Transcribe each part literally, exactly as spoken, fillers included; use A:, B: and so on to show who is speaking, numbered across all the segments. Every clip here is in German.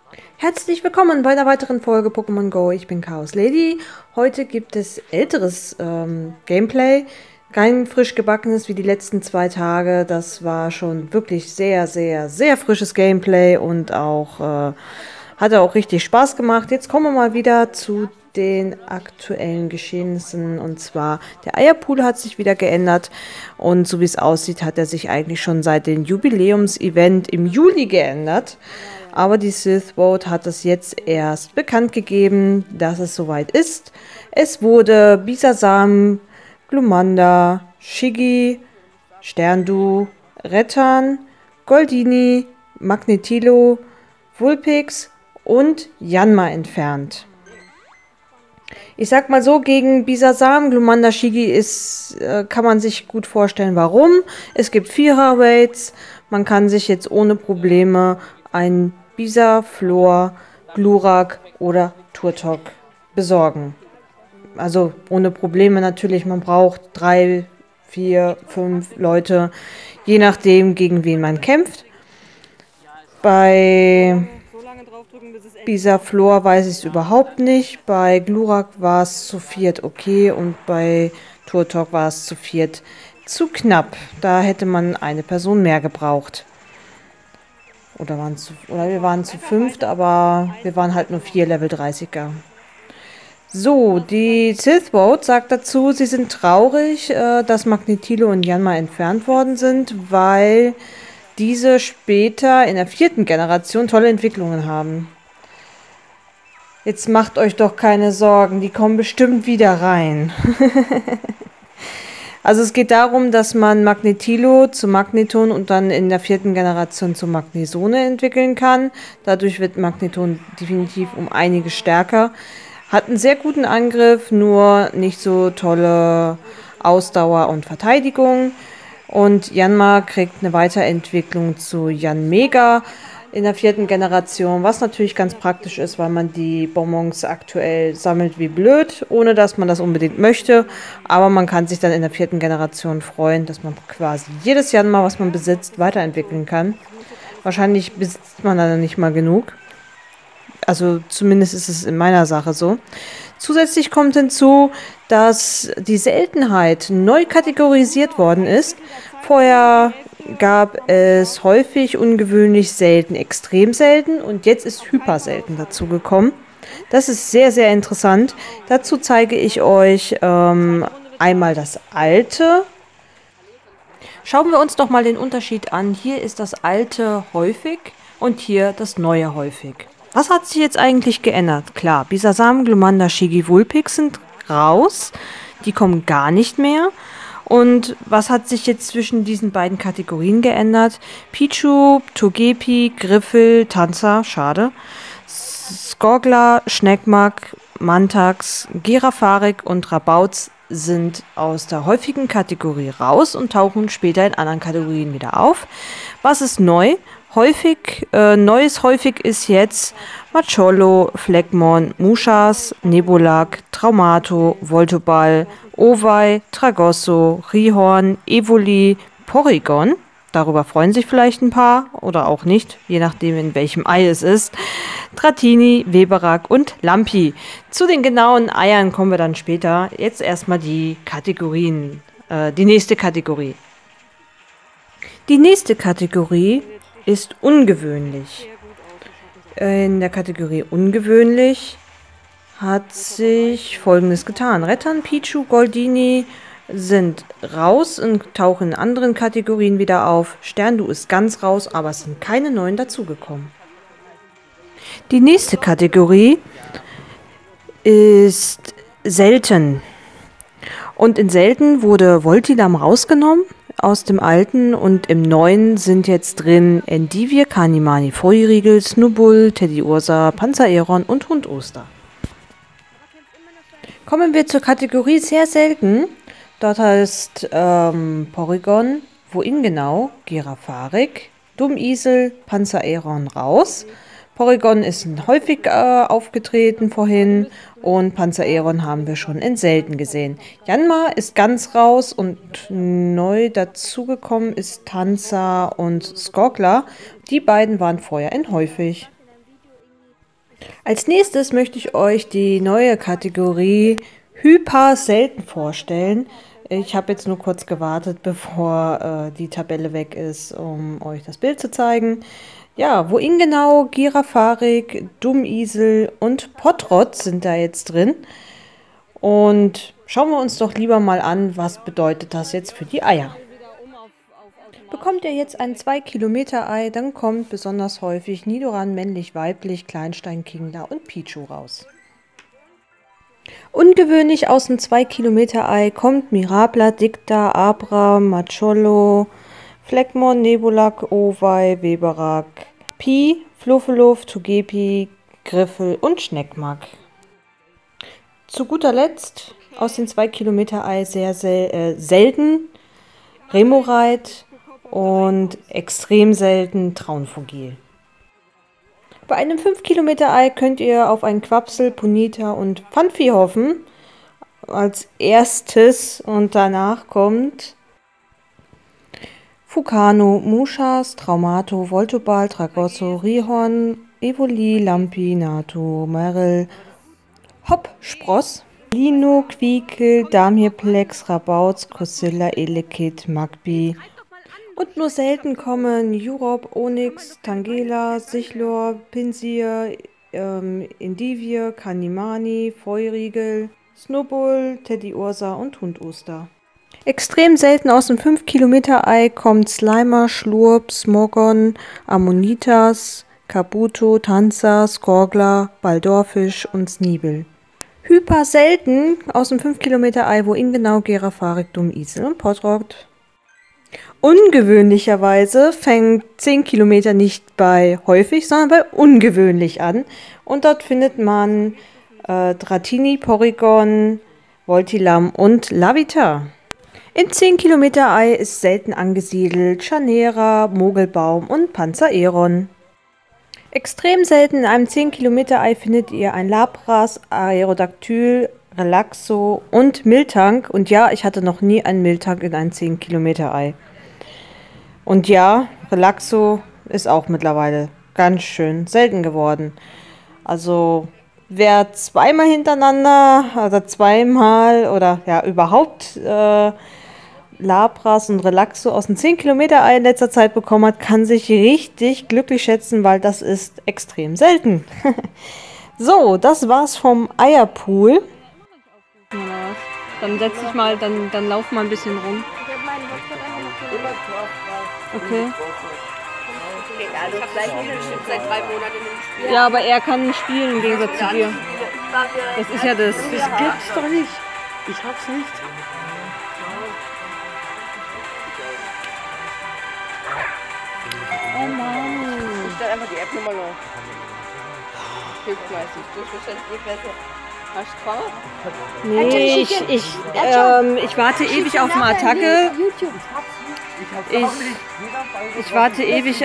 A: Herzlich willkommen bei einer weiteren Folge Pokémon Go. Ich bin Chaos Lady. Heute gibt es älteres ähm, Gameplay. Kein frisch gebackenes wie die letzten zwei Tage. Das war schon wirklich sehr, sehr, sehr frisches Gameplay und auch äh, hatte auch richtig Spaß gemacht. Jetzt kommen wir mal wieder zu den aktuellen Geschehnissen. Und zwar, der Eierpool hat sich wieder geändert. Und so wie es aussieht, hat er sich eigentlich schon seit dem Jubiläumsevent im Juli geändert. Aber die Sith Vote hat es jetzt erst bekannt gegeben, dass es soweit ist. Es wurde Bisasam, Glumanda, Shiggy, Sterndu, Rettan, Goldini, Magnetilo, Vulpix und Yanma entfernt. Ich sag mal so, gegen Bisasam, Glumanda, Shiggy ist, äh, kann man sich gut vorstellen, warum. Es gibt Vierer-Raids, man kann sich jetzt ohne Probleme ein Bisa, Flor, Glurak oder Turtok besorgen. Also ohne Probleme natürlich, man braucht drei, vier, fünf Leute, je nachdem, gegen wen man kämpft. Bei Bisa Flor weiß ich es überhaupt nicht. Bei Glurak war es zu viert okay und bei Turtok war es zu viert zu knapp. Da hätte man eine Person mehr gebraucht. Oder, waren zu, oder wir waren zu fünft, aber wir waren halt nur vier Level dreißiger. So, die Sith Vote sagt dazu, sie sind traurig, äh, dass Magnetilo und Yanma entfernt worden sind, weil diese später in der vierten Generation tolle Entwicklungen haben. Jetzt macht euch doch keine Sorgen, die kommen bestimmt wieder rein. Also es geht darum, dass man Magnetilo zu Magneton und dann in der vierten Generation zu Magnesone entwickeln kann. Dadurch wird Magneton definitiv um einiges stärker. Hat einen sehr guten Angriff, nur nicht so tolle Ausdauer und Verteidigung. Und Yanma kriegt eine Weiterentwicklung zu Yanmega in der vierten Generation, was natürlich ganz praktisch ist, weil man die Bonbons aktuell sammelt wie blöd, ohne dass man das unbedingt möchte. Aber man kann sich dann in der vierten Generation freuen, dass man quasi jedes Yanma, was man besitzt, weiterentwickeln kann. Wahrscheinlich besitzt man dann nicht mal genug. Also zumindest ist es in meiner Sache so. Zusätzlich kommt hinzu, dass die Seltenheit neu kategorisiert worden ist. Vorher gab es häufig, ungewöhnlich, selten, extrem selten und jetzt ist hyper selten dazu gekommen. Das ist sehr, sehr interessant. Dazu zeige ich euch ähm, einmal das alte. Schauen wir uns doch mal den Unterschied an. Hier ist das alte häufig und hier das neue häufig. Was hat sich jetzt eigentlich geändert? Klar, Bisasam, Glumanda, Shiggy, Vulpix sind raus. Die kommen gar nicht mehr. Und was hat sich jetzt zwischen diesen beiden Kategorien geändert? Pichu, Togepi, Griffel, Tanzer, schade. Skorgler, Schneckmack, Mantax, Girafarik und Rabauz sind aus der häufigen Kategorie raus und tauchen später in anderen Kategorien wieder auf. Was ist neu? Häufig, äh, neues häufig ist jetzt Macholo, Fleckmon, Mushas, Nebulak, Traumato, Voltoball, Owei, Tragosso, Rihorn, Evoli, Porygon. Darüber freuen sich vielleicht ein paar oder auch nicht, je nachdem in welchem Ei es ist. Dratini, Weberak und Lampi. Zu den genauen Eiern kommen wir dann später. Jetzt erstmal die Kategorien, äh, die nächste Kategorie. Die nächste Kategorie ist ungewöhnlich. In der Kategorie ungewöhnlich hat sich Folgendes getan. Rettan, Pichu, Goldini sind raus und tauchen in anderen Kategorien wieder auf. Sterndu ist ganz raus, aber es sind keine neuen dazugekommen. Die nächste Kategorie ist selten. Und in selten wurde Voltilam rausgenommen aus dem alten und im neuen sind jetzt drin Endivir, Kanimani, Feurigel, Snubbull, Teddy Ursa, Panzereron und Hund Oster. Kommen wir zur Kategorie sehr selten. Dort heißt ähm, Porygon, wohin genau? Girafarik, Dummisel, Panzereron raus. Porygon ist häufig äh, aufgetreten vorhin und Panzereron haben wir schon in selten gesehen. Yanma ist ganz raus und neu dazugekommen ist Tanzer und Skorgler. Die beiden waren vorher in häufig. Als nächstes möchte ich euch die neue Kategorie Hyper selten vorstellen. Ich habe jetzt nur kurz gewartet, bevor äh, die Tabelle weg ist, um euch das Bild zu zeigen. Ja, Woingenau, Girafarik, Dummisel und Pottrott sind da jetzt drin. Und schauen wir uns doch lieber mal an, was bedeutet das jetzt für die Eier. Bekommt ihr jetzt ein zwei Kilometer Ei, dann kommt besonders häufig Nidoran männlich-weiblich, Kleinstein, Kingler und Pichu raus. Ungewöhnlich aus dem zwei Kilometer Ei kommt Mirabla, Dicta, Abra, Macholo, Fleckmon, Nebulak, Owei, Weberak, Pi, Fluffeluf, Togepi, Griffel und Schneckmack. Zu guter Letzt aus dem zwei Kilometer Ei sehr sel äh, selten Remoraid und extrem selten Traunvogel. Bei einem fünf Kilometer Ei könnt ihr auf einen Quapsel, Punita und Pfanpfi hoffen als erstes und danach kommt Fukano, Mushas, Traumato, Voltoball, Tragosso, Rihorn, Evoli, Lampi, Natu, Merrill, Hopp-Spross, Lino, Quiekel, Damhirplex, Rabauz, Cosilla, Elekid, Magby. Und nur selten kommen Jurop, Onyx, Tangela, Sichlor, Pinsir, ähm, Indivir, Kanimani, Feurigel, Snowball, Teddy Ursa und Hundoster. Extrem selten aus dem fünf Kilometer Ei kommt Slimer, Schlurp, Smogon, Ammonitas, Kabuto, Tanzer, Skorgler, Baldorfisch und Sneebel. Hyper selten aus dem fünf Kilometer Ei Woingenau, Girafarik, Dummisel und Pottrott. Ungewöhnlicherweise fängt zehn Kilometer nicht bei häufig, sondern bei ungewöhnlich an. Und dort findet man äh, Dratini, Porygon, Voltilam und Larvitar. Im zehn Kilometer Ei ist selten angesiedelt Chanera, Mogelbaum und Panzereron. Extrem selten in einem zehn Kilometer Ei findet ihr ein Lapras, Aerodactyl, Relaxo und Miltank. Und ja, ich hatte noch nie einen Miltank in einem zehn Kilometer Ei. Und ja, Relaxo ist auch mittlerweile ganz schön selten geworden. Also wer zweimal hintereinander oder zweimal oder ja überhaupt äh, Lapras und Relaxo aus dem zehn Kilometer Ei in letzter Zeit bekommen hat, kann sich richtig glücklich schätzen, weil das ist extrem selten. So, das war's vom Eierpool. Dann setz dich mal, dann, dann lauf mal ein bisschen rum. Okay.
B: Also ich habe gleich bestimmt seit drei Monaten im Spiel.
A: Ja, aber er kann spielen im Gegensatz zu dir. Das ist ja das.
B: Das gibt's doch nicht. Ich hab's nicht.
A: Oh Mann.
B: Ich stelle einfach die App nochmal neu. Hilft meistens. Du bist halt nicht besser. Hast du Fahrrad?
A: Nee, ich, ich, ähm, ich warte ewig auf eine Attacke. Ich, ich warte ewig.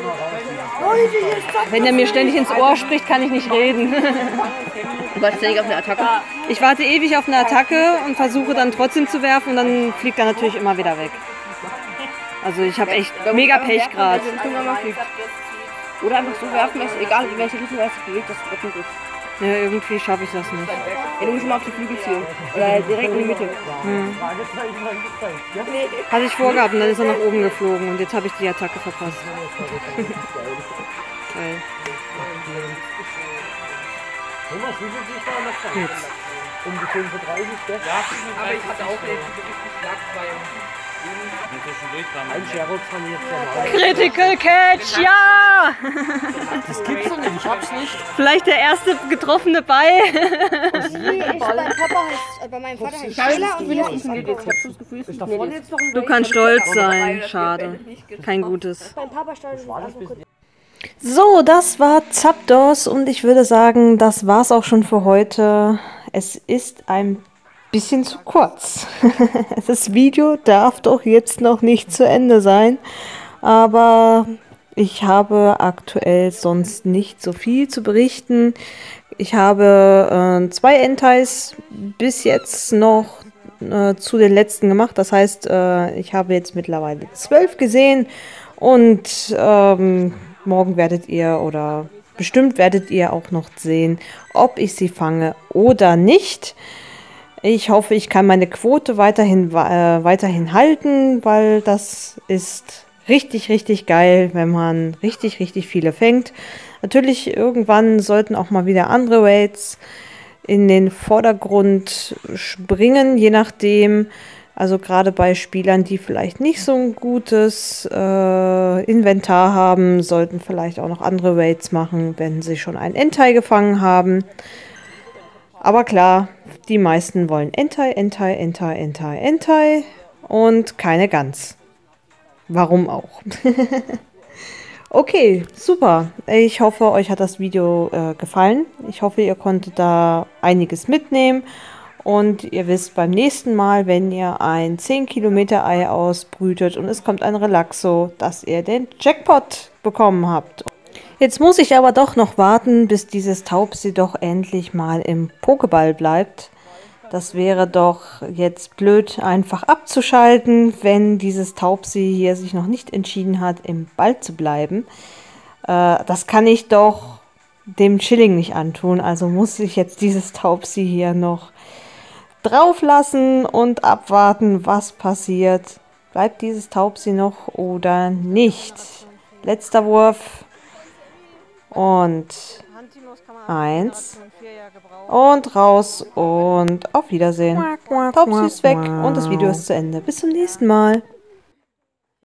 A: Wenn er mir ständig ins Ohr spricht, kann ich nicht reden.
B: Du wartest ständig auf eine Attacke?
A: Ich warte ewig auf eine Attacke und versuche dann trotzdem zu werfen und dann fliegt er natürlich immer wieder weg. Also ich habe echt mega Pech gerade.
B: Oder einfach so werfen, ist egal in welche Richtung er sich bewegt, das ist trotzdem gut.
A: Ja, irgendwie schaffe ich das nicht.
B: Ja, du musst mal auf die Flügel ziehen. Oder direkt in die Mitte.
A: Hm. Hatte ich vorgehabt und dann ist er nach oben geflogen und jetzt habe ich die Attacke verpasst. Geil. Jetzt.
C: Um die fünfunddreißig, gell?
D: Ja, aber ich hatte auch echt richtig Lack beim
C: Ein Sherrock von jetzt normal.
A: Critical Catch, ja!
C: Das gibt's doch nicht, ich hab's nicht.
A: Vielleicht der erste getroffene Ball.
E: Nee, ich, bei Papa heißt, bei meinem Vater heißt Schüler und hier ist
C: Ist da vorne jetzt noch ein
A: Du kannst stolz sein, schade. Kein gutes.
E: mein Papa steuert also kurz.
A: So, das war Zapdos und ich würde sagen, das war's auch schon für heute. Es ist ein bisschen zu kurz. Das Video darf doch jetzt noch nicht zu Ende sein, aber ich habe aktuell sonst nicht so viel zu berichten. Ich habe äh, zwei Entei bis jetzt noch äh, zu den letzten gemacht. Das heißt, äh, ich habe jetzt mittlerweile zwölf gesehen und ähm, morgen werdet ihr oder bestimmt werdet ihr auch noch sehen, ob ich sie fange oder nicht. Ich hoffe, ich kann meine Quote weiterhin, äh, weiterhin halten, weil das ist richtig, richtig geil, wenn man richtig, richtig viele fängt. Natürlich, irgendwann sollten auch mal wieder andere Raids in den Vordergrund springen, je nachdem. Also gerade bei Spielern, die vielleicht nicht so ein gutes äh, Inventar haben, sollten vielleicht auch noch andere Raids machen, wenn sie schon einen Entei gefangen haben. Aber klar, die meisten wollen Entei, Entei, Entei, Entei, Entei und keine Gans. Warum auch? Okay, super. Ich hoffe, euch hat das Video äh, gefallen. Ich hoffe, ihr konntet da einiges mitnehmen. Und ihr wisst beim nächsten Mal, wenn ihr ein zehn Kilometer Ei ausbrütet und es kommt ein Relaxo, dass ihr den Jackpot bekommen habt. Jetzt muss ich aber doch noch warten, bis dieses Taubsi doch endlich mal im Pokéball bleibt. Das wäre doch jetzt blöd, einfach abzuschalten, wenn dieses Taubsi hier sich noch nicht entschieden hat, im Ball zu bleiben. Äh, das kann ich doch dem Chilling nicht antun, also muss ich jetzt dieses Taubsi hier noch drauf lassen und abwarten, was passiert. Bleibt dieses Taubsi noch oder nicht? Letzter Wurf. Und eins. Und raus und auf Wiedersehen. Taubsi ist weg und das Video ist zu Ende. Bis zum nächsten Mal.